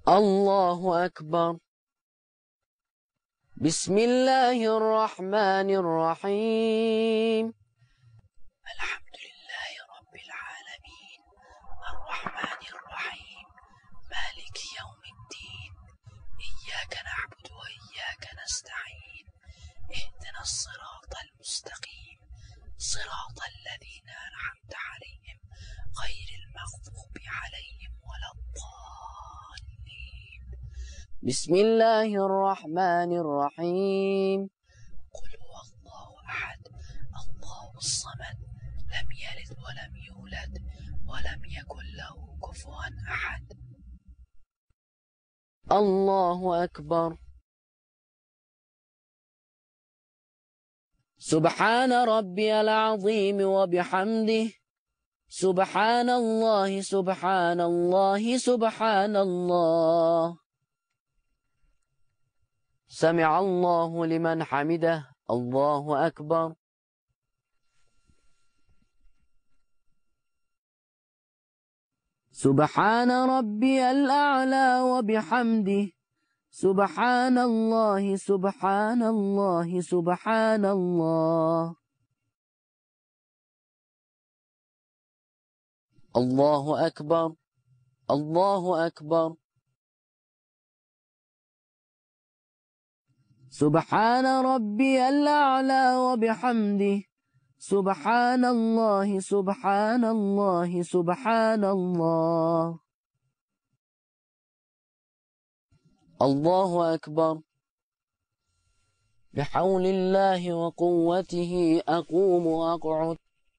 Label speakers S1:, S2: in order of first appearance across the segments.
S1: الله أكبر. بسم الله الرحمن الرحيم.
S2: الحمد لله رب العالمين الرحمن الرحيم مالك يوم الدين إياك نعبد وإياك نستعين اهدنا الصراط المستقيم صراط الذين أنعمت عليهم غير المغضوب عليهم ولا الضالين.
S1: بسم الله الرحمن الرحيم.
S2: قل هو الله أحد الله الصمد لم يلد ولم يولد ولم يكن له كفوا أحد.
S1: الله أكبر. سبحان ربي العظيم وبحمده سبحان الله سبحان الله سبحان الله. سمع الله لمن حمده. الله أكبر. سبحان ربي الأعلى وبحمده سبحان الله سبحان الله سبحان الله. الله أكبر. الله أكبر. سبحان ربي الأعلى وبحمده سبحان الله سبحان الله سبحان الله. الله أكبر. بحول الله وقوته أقوم وأقعد.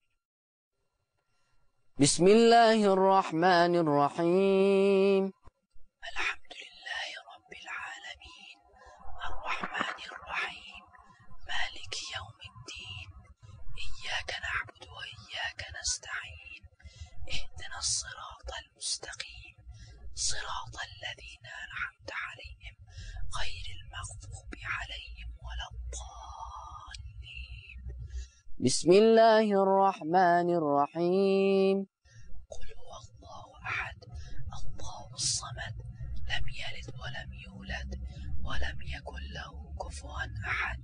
S1: بسم الله الرحمن الرحيم.
S2: الحمد لله رب العالمين الرحمن الرحيم مالك يوم الدين إياك نعبد وإياك نستعين اهدنا الصراط المستقيم صراط الذين أنعمت عليهم غير المغضوب عليهم ولا الضالين.
S1: بسم الله الرحمن الرحيم.
S2: قل هو الله أحد الله الصمد لم يلد ولم يولد ولم يكن له كفوا أحد.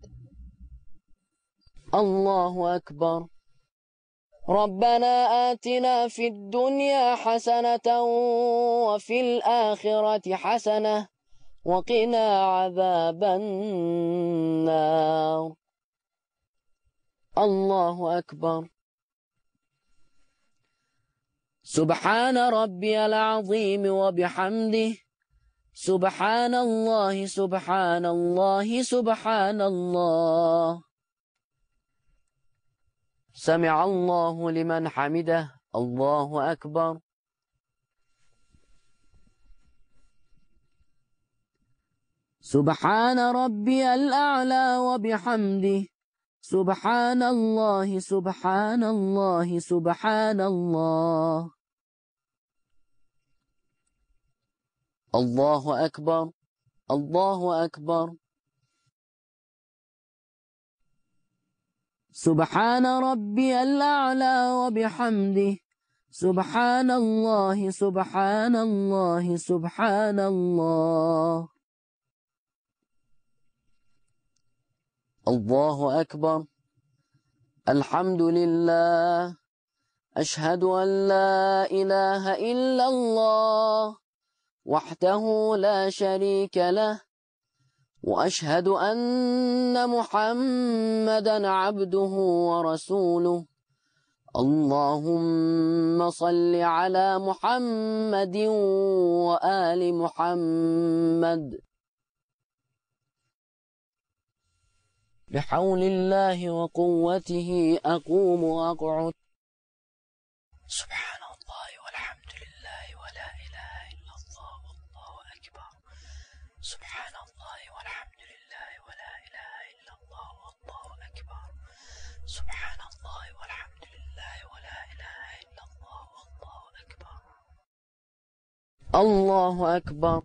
S1: الله أكبر. ربنا آتنا في الدنيا حسنة وفي الآخرة حسنة وقنا عذاب النار. الله أكبر. سبحان ربي العظيم وبحمده سبحان الله سبحان الله سبحان الله. سمع الله لمن حمده. الله أكبر. سبحان ربي الأعلى وبحمده سبحان الله سبحان الله سبحان الله. الله أكبر. الله أكبر. سبحان ربي الأعلى وبحمده سبحان الله سبحان الله سبحان الله. الله أكبر. الحمد لله. أشهد أن لا إله إلا الله وحده لا شريك له وأشهد أن محمدا عبده ورسوله. اللهم صل على محمد وآل محمد. بحول الله وقوته أقوم وأقعد.
S2: سبحان الله والحمد لله ولا إله إلا الله والله أكبر. سبحان الله والحمد لله ولا إله إلا الله والله أكبر. سبحان الله والحمد لله ولا إله إلا الله والله أكبر.
S1: الله أكبر.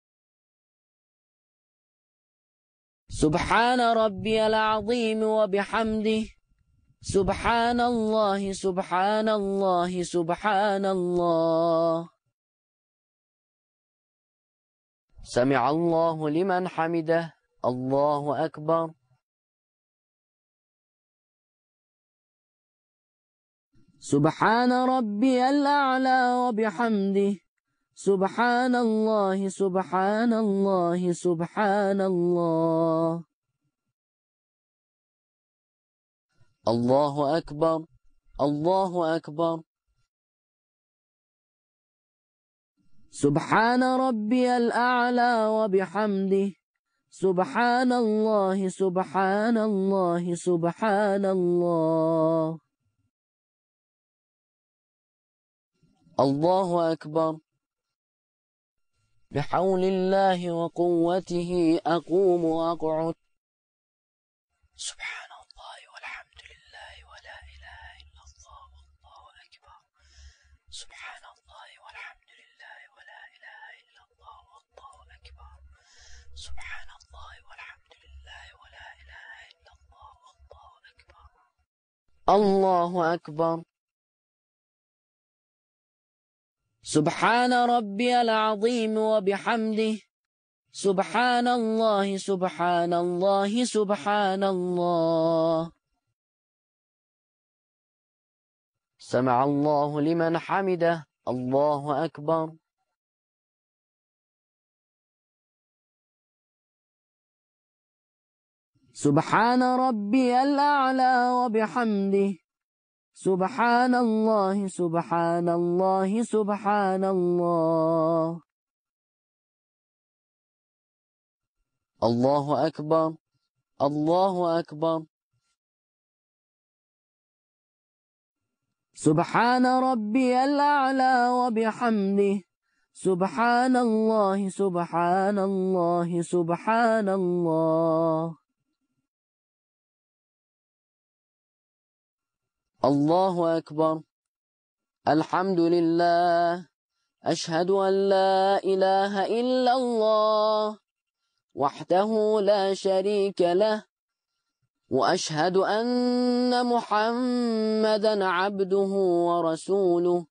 S1: سبحان ربي العظيم وبحمده سبحان الله سبحان الله سبحان الله. سمع الله لمن حمده. الله أكبر. سبحان ربي الأعلى وبحمده. سبحان الله سبحان الله سبحان الله. الله أكبر. الله أكبر. سبحان ربي الأعلى وبحمده. سبحان الله سبحان الله سبحان الله. الله أكبر. بحول الله وقوته أقوم وأقعد.
S2: سبحان الله والحمد لله ولا إله إلا الله والله أكبر. سبحان الله والحمد لله ولا إله إلا الله والله أكبر. سبحان الله والحمد لله ولا إله إلا الله والله أكبر.
S1: الله أكبر. سبحان ربي العظيم وبحمده. سبحان الله سبحان الله سبحان الله. سمع الله لمن حمده. الله أكبر. سبحان ربي الأعلى وبحمده. سبحان الله سبحان الله سبحان الله. الله أكبر. الله أكبر. سبحان ربي الأعلى وبحمده. سبحان الله سبحان الله سبحان الله. الله أكبر. الحمد لله. أشهد أن لا إله إلا الله وحده لا شريك له، وأشهد أن محمدا عبده ورسوله.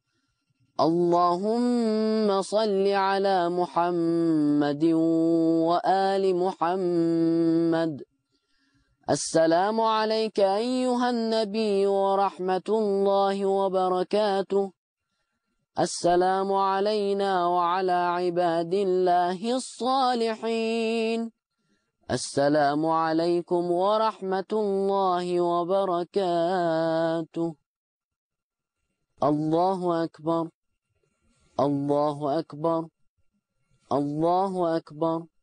S1: اللهم صل على محمد وآل محمد. السلام عليك أيها النبي ورحمة الله وبركاته. السلام علينا وعلى عباد الله الصالحين. السلام عليكم ورحمة الله وبركاته. الله أكبر. الله أكبر. الله أكبر.